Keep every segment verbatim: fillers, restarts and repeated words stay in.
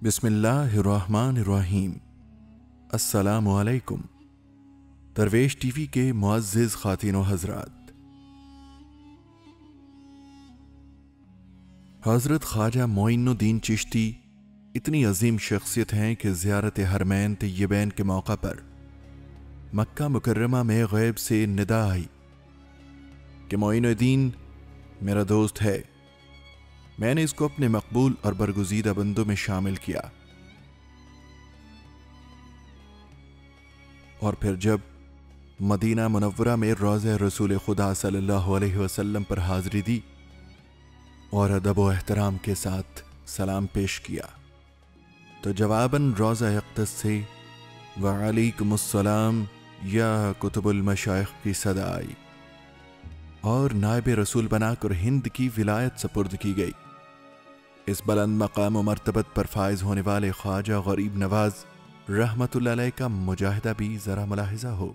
بسم اللہ الرحمن الرحیم۔ السلام علیکم۔ درویش ٹی وی کے معزز خواتین و حضرات، حضرت خواجہ معین الدین چشتی اتنی عظیم شخصیت ہیں کہ زیارت حرمین طیبین کے موقع پر مکہ مکرمہ میں غیب سے ندا آئی کہ معین الدین میرا دوست ہے۔ میں نے اس کو اپنے مقبول اور برگزیدہ بندوں میں شامل کیا، اور پھر جب مدینہ منورہ میں روضہ رسول خدا صلی اللہ علیہ وسلم پر حاضری دی اور ادب و احترام کے ساتھ سلام پیش کیا تو جواباً روضہ اقدس سے وعلیکم السلام یا کتب المشائخ کی صدا آئی اور نائب رسول بنا کر ہند کی ولایت سپرد کی گئی۔ اس بلند مقام و مرتبت پر فائز ہونے والے خواجہ غریب نواز رحمت اللہ علیہ کا مجاہدہ بھی ذرا ملاحظہ ہو۔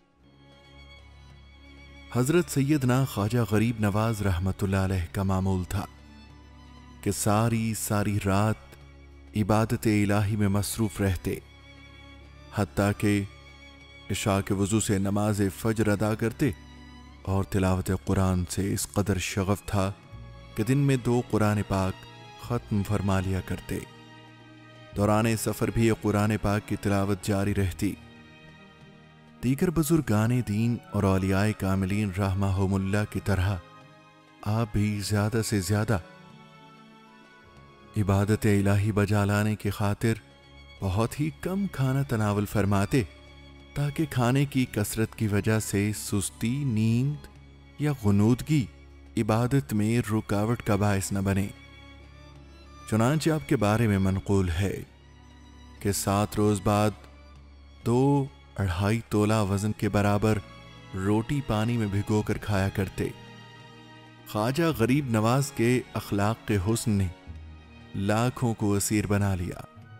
حضرت سیدنا خواجہ غریب نواز رحمت اللہ علیہ کا معمول تھا کہ ساری ساری رات عبادت الہی میں مصروف رہتے، حتیٰ کہ عشاء کے وضو سے نماز فجر ادا کرتے، اور تلاوت قرآن سے اس قدر شغف تھا کہ دن میں دو قرآن پاک ختم فرما لیا کرتے۔ دوران سفر بھی قرآن پاک کی تلاوت جاری رہتی۔ دیگر بزرگان دین اور اولیاء کاملین رحمہم اللہ کی طرح آپ بھی زیادہ سے زیادہ عبادت الہی بجا لانے کی خاطر بہت ہی کم کھانا تناول فرماتے، تاکہ کھانے کی کثرت کی وجہ سے سستی، نیند یا غنودگی عبادت میں رکاوٹ کا باعث نہ بنے۔ چنانچہ آپ کے بارے میں منقول ہے کہ سات روز بعد دو اڑھائی تولہ وزن کے برابر روٹی پانی میں بھگو کر کھایا کرتے۔ خواجہ غریب نواز کے اخلاق کے حسن نے لاکھوں کو اسیر بنا لیا،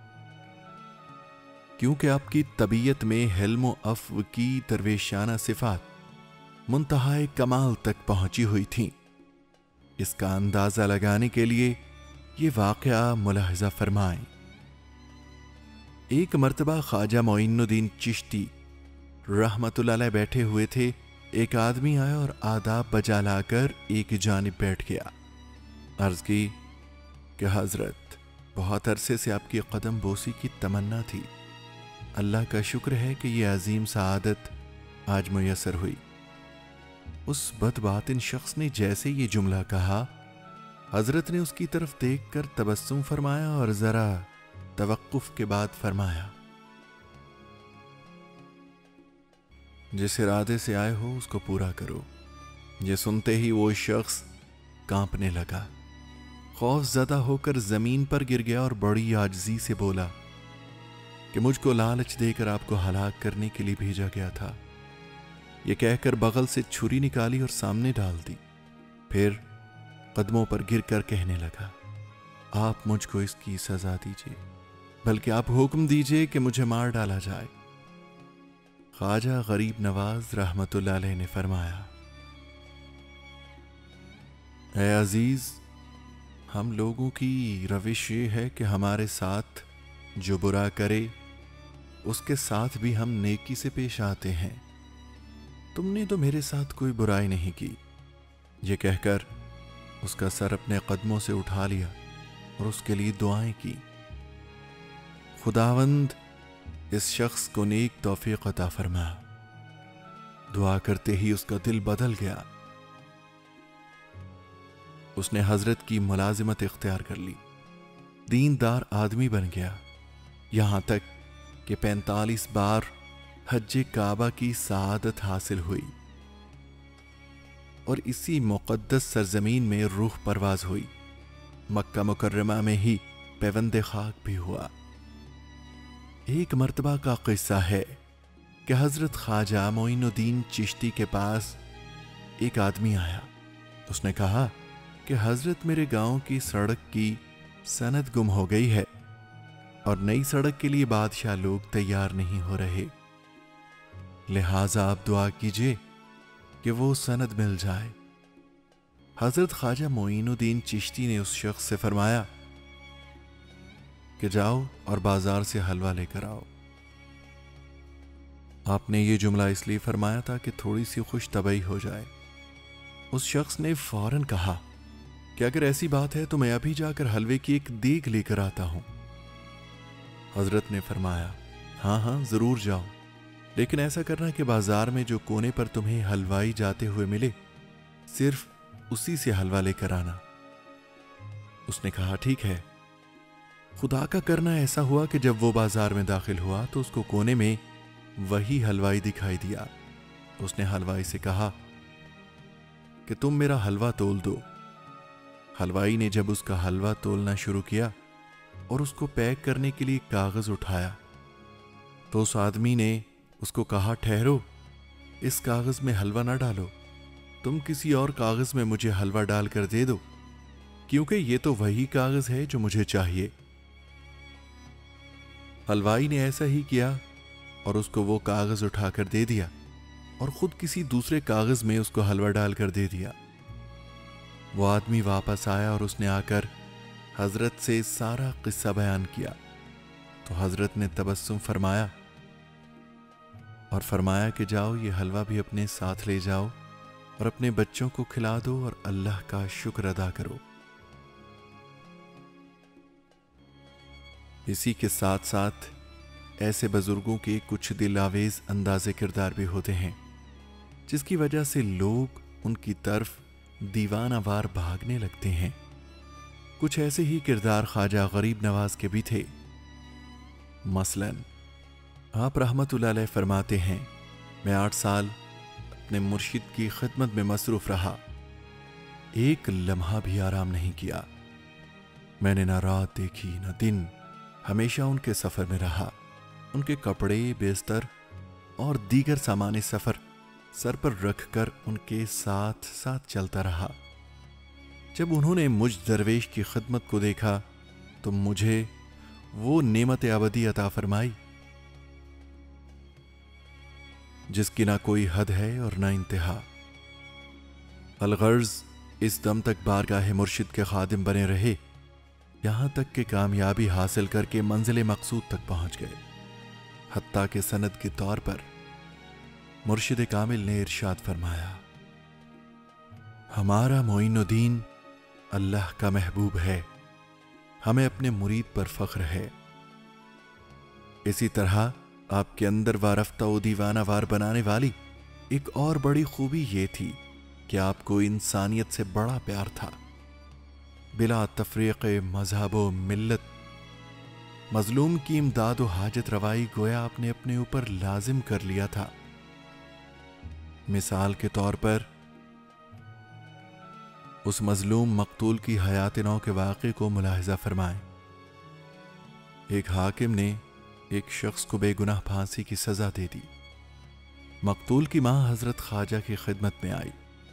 کیونکہ آپ کی طبیعت میں حلم و عفو کی درویشانہ صفات منتہائے کمال تک پہنچی ہوئی تھیں۔ اس کا اندازہ لگانے کے لیے یہ واقعہ ملاحظہ فرمائیں۔ ایک مرتبہ خواجہ معین الدین چشتی رحمت اللہ علیہ بیٹھے ہوئے تھے، ایک آدمی آیا اور آداب بجا لا کر ایک جانب بیٹھ گیا۔ عرض کی کہ حضرت، بہت عرصے سے آپ کی قدم بوسی کی تمنا تھی، اللہ کا شکر ہے کہ یہ عظیم سعادت آج میسر ہوئی۔ اس بدباطن شخص نے جیسے یہ جملہ کہا، حضرت نے اس کی طرف دیکھ کر تبسم فرمایا اور ذرا توقف کے بعد فرمایا، جس ارادے سے آئے ہو اس کو پورا کرو۔ یہ سنتے ہی وہ شخص کانپنے لگا، خوف زدہ ہو کر زمین پر گر گیا اور بڑی عاجزی سے بولا کہ مجھ کو لالچ دے کر آپ کو ہلاک کرنے کے لیے بھیجا گیا تھا۔ یہ کہہ کر بغل سے چھری نکالی اور سامنے ڈال دی، پھر قدموں پر گر کر کہنے لگا، آپ مجھ کو اس کی سزا دیجیے، بلکہ آپ حکم دیجیے کہ مجھے مار ڈالا جائے۔ خواجہ غریب نواز رحمت اللہ علیہ نے فرمایا، اے عزیز، ہم لوگوں کی روش یہ ہے کہ ہمارے ساتھ جو برا کرے اس کے ساتھ بھی ہم نیکی سے پیش آتے ہیں۔ تم نے تو میرے ساتھ کوئی برائی نہیں کی۔ یہ کہہ کر اس کا سر اپنے قدموں سے اٹھا لیا اور اس کے لیے دعائیں کی۔ خداوند اس شخص کو نیک توفیق عطا فرما۔ دعا کرتے ہی اس کا دل بدل گیا، اس نے حضرت کی ملازمت اختیار کر لی، دیندار آدمی بن گیا، یہاں تک کہ پینتالیس بار حج کعبہ کی سعادت حاصل ہوئی اور اسی مقدس سرزمین میں روح پرواز ہوئی۔ مکہ مکرمہ میں ہی پیوند خاک بھی ہوا۔ ایک مرتبہ کا قصہ ہے کہ حضرت خواجہ معین الدین چشتی کے پاس ایک آدمی آیا۔ اس نے کہا کہ حضرت، میرے گاؤں کی سڑک کی سند گم ہو گئی ہے اور نئی سڑک کے لیے بادشاہ لوگ تیار نہیں ہو رہے، لہٰذا آپ دعا کیجئے کہ وہ سند مل جائے۔ حضرت خواجہ معین الدین چشتی نے اس شخص سے فرمایا کہ جاؤ اور بازار سے حلوہ لے کر آؤ۔ آپ نے یہ جملہ اس لیے فرمایا تھا کہ تھوڑی سی خوش طبعی ہو جائے۔ اس شخص نے فوراً کہا کہ اگر ایسی بات ہے تو میں ابھی جا کر حلوے کی ایک دیگ لے کر آتا ہوں۔ حضرت نے فرمایا ہاں ہاں ضرور جاؤ، لیکن ایسا کرنا کہ بازار میں جو کونے پر تمہیں حلوائی جاتے ہوئے ملے صرف اسی سے حلوہ لے کر آنا۔ اس نے کہا ٹھیک ہے۔ خدا کا کرنا ایسا ہوا کہ جب وہ بازار میں داخل ہوا تو اس کو کونے میں وہی حلوائی دکھائی دیا۔ اس نے حلوائی سے کہا کہ تم میرا حلوہ تول دو۔ حلوائی نے جب اس کا حلوہ تولنا شروع کیا اور اس کو پیک کرنے کے لیے کاغذ اٹھایا تو اس آدمی نے اس کو کہا ٹھہرو، اس کاغذ میں حلوہ نہ ڈالو، تم کسی اور کاغذ میں مجھے حلوہ ڈال کر دے دو، کیونکہ یہ تو وہی کاغذ ہے جو مجھے چاہیے۔ حلوائی نے ایسا ہی کیا اور اس کو وہ کاغذ اٹھا کر دے دیا اور خود کسی دوسرے کاغذ میں اس کو حلوہ ڈال کر دے دیا۔ وہ آدمی واپس آیا اور اس نے آ کر حضرت سے سارا قصہ بیان کیا تو حضرت نے تبسم فرمایا اور فرمایا کہ جاؤ یہ حلوہ بھی اپنے ساتھ لے جاؤ اور اپنے بچوں کو کھلا دو اور اللہ کا شکر ادا کرو۔ اسی کے ساتھ ساتھ ایسے بزرگوں کے کچھ دل آویز انداز کردار بھی ہوتے ہیں جس کی وجہ سے لوگ ان کی طرف دیوانہ وار بھاگنے لگتے ہیں۔ کچھ ایسے ہی کردار خواجہ غریب نواز کے بھی تھے۔ مثلاً آپ رحمت اللہ علیہ فرماتے ہیں میں آٹھ سال اپنے مرشد کی خدمت میں مصروف رہا، ایک لمحہ بھی آرام نہیں کیا۔ میں نے نہ رات دیکھی نہ دن، ہمیشہ ان کے سفر میں رہا۔ ان کے کپڑے، بستر اور دیگر سامان سفر سر پر رکھ کر ان کے ساتھ ساتھ چلتا رہا۔ جب انہوں نے مجھ درویش کی خدمت کو دیکھا تو مجھے وہ نعمت ابدی عطا فرمائی جس کی نہ کوئی حد ہے اور نہ انتہا۔ الغرض اس دم تک بارگاہ مرشد کے خادم بنے رہے یہاں تک کہ کامیابی حاصل کر کے منزل مقصود تک پہنچ گئے، حتیٰ کہ سند کے طور پر مرشد کامل نے ارشاد فرمایا ہمارا معین الدین اللہ کا محبوب ہے، ہمیں اپنے مرید پر فخر ہے۔ اسی طرح آپ کے اندر وارفتہ و دیوانہ وار بنانے والی ایک اور بڑی خوبی یہ تھی کہ آپ کو انسانیت سے بڑا پیار تھا، بلا تفریق مذہب و ملت۔ مظلوم کی امداد و حاجت روائی گویا آپ نے اپنے اوپر لازم کر لیا تھا۔ مثال کے طور پر اس مظلوم مقتول کی حیات نو کے واقعے کو ملاحظہ فرمائیں۔ ایک حاکم نے ایک شخص کو بے گناہ پھانسی کی سزا دے دی۔ مقتول کی ماں حضرت خواجہ کی خدمت میں آئی۔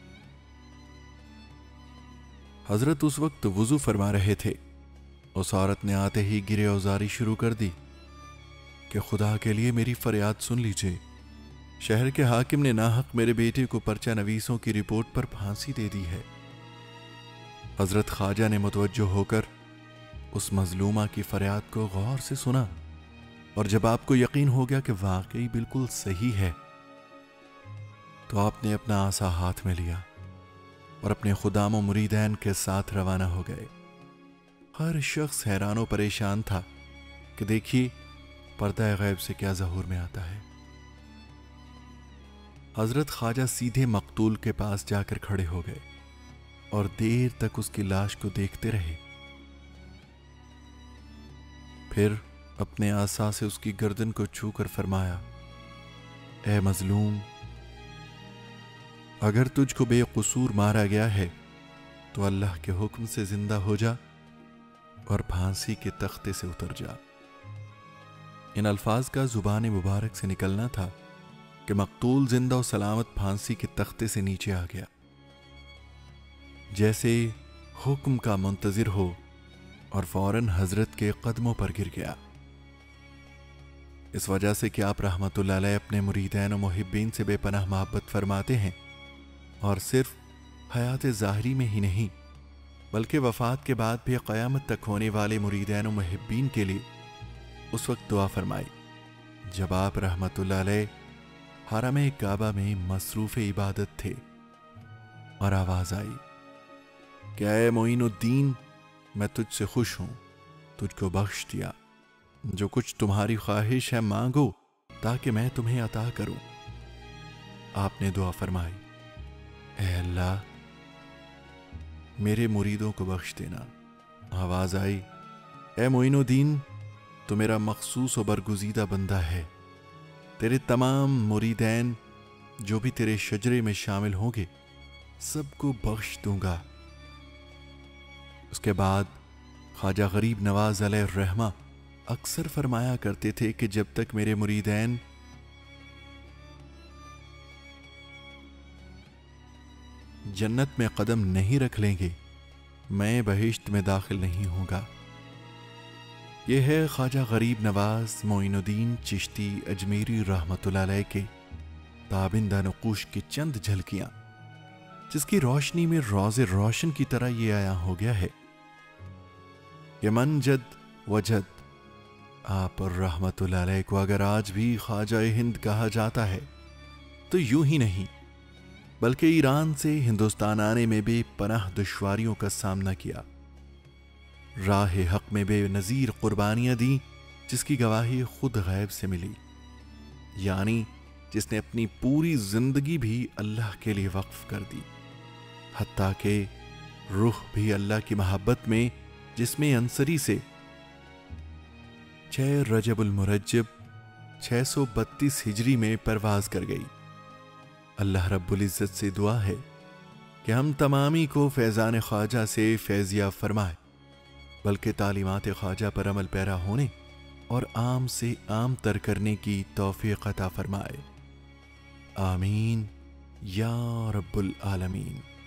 حضرت اس وقت وضو فرما رہے تھے۔ اس عورت نے آتے ہی گرے اوزاری شروع کر دی کہ خدا کے لیے میری فریاد سن لیجئے، شہر کے حاکم نے ناحق میرے بیٹے کو پرچہ نویسوں کی رپورٹ پر پھانسی دے دی ہے۔ حضرت خواجہ نے متوجہ ہو کر اس مظلومہ کی فریاد کو غور سے سنا، اور جب آپ کو یقین ہو گیا کہ واقعی بالکل صحیح ہے تو آپ نے اپنا عصا ہاتھ میں لیا اور اپنے خدام و مریدین کے ساتھ روانہ ہو گئے۔ ہر شخص حیران و پریشان تھا کہ دیکھیے پردہ غیب سے کیا ظہور میں آتا ہے۔ حضرت خواجہ سیدھے مقتول کے پاس جا کر کھڑے ہو گئے اور دیر تک اس کی لاش کو دیکھتے رہے، پھر اپنے عصا سے اس کی گردن کو چھو کر فرمایا اے مظلوم، اگر تجھ کو بے قصور مارا گیا ہے تو اللہ کے حکم سے زندہ ہو جا اور پھانسی کے تختے سے اتر جا۔ ان الفاظ کا زبان مبارک سے نکلنا تھا کہ مقتول زندہ و سلامت پھانسی کے تختے سے نیچے آ گیا، جیسے حکم کا منتظر ہو، اور فوراً حضرت کے قدموں پر گر گیا۔ اس وجہ سے کہ آپ رحمت اللہ علیہ اپنے مریدین و محبین سے بے پناہ محبت فرماتے ہیں، اور صرف حیات ظاہری میں ہی نہیں بلکہ وفات کے بعد بھی قیامت تک ہونے والے مریدین و محبین کے لیے اس وقت دعا فرمائی جب آپ رحمت اللہ علیہ حرم کعبہ میں مصروف عبادت تھے، اور آواز آئی کہ اے معین الدین، میں تجھ سے خوش ہوں، تجھ کو بخش دیا، جو کچھ تمہاری خواہش ہے مانگو تاکہ میں تمہیں عطا کروں۔ آپ نے دعا فرمائی، اے اللہ میرے مریدوں کو بخش دینا۔ آواز آئی، اے معین الدین، تو میرا مخصوص و برگزیدہ بندہ ہے، تیرے تمام مریدین جو بھی تیرے شجرے میں شامل ہوں گے سب کو بخش دوں گا۔ اس کے بعد خواجہ غریب نواز علیہ الرحمہ اکثر فرمایا کرتے تھے کہ جب تک میرے مریدین جنت میں قدم نہیں رکھ لیں گے میں بہشت میں داخل نہیں ہوں گا۔ یہ ہے خواجہ غریب نواز معین الدین چشتی اجمیری رحمت اللہ علیہ کے تابندہ نقوش کی چند جھلکیاں، جس کی روشنی میں روز روشن کی طرح یہ آیا ہو گیا ہے کہ من جد وجد آپ رحمت اللہ علیہ کو اگر آج بھی خواجہ ہند کہا جاتا ہے تو یوں ہی نہیں بلکہ ایران سے ہندوستان آنے میں بے پناہ دشواریوں کا سامنا کیا، راہ حق میں بے نظیر قربانیاں دیں جس کی گواہی خود غیب سے ملی، یعنی جس نے اپنی پوری زندگی بھی اللہ کے لیے وقف کر دی، حتیٰ کہ روح بھی اللہ کی محبت میں جس میں انصری سے چھ رجب المرجب چھ سو بتیس ہجری میں پرواز کر گئی۔ اللہ رب العزت سے دعا ہے کہ ہم تمامی کو فیضان خواجہ سے فیضیاب فرمائے، بلکہ تعلیمات خواجہ پر عمل پیرا ہونے اور عام سے عام تر کرنے کی توفیق عطا فرمائے، آمین یا رب العالمین۔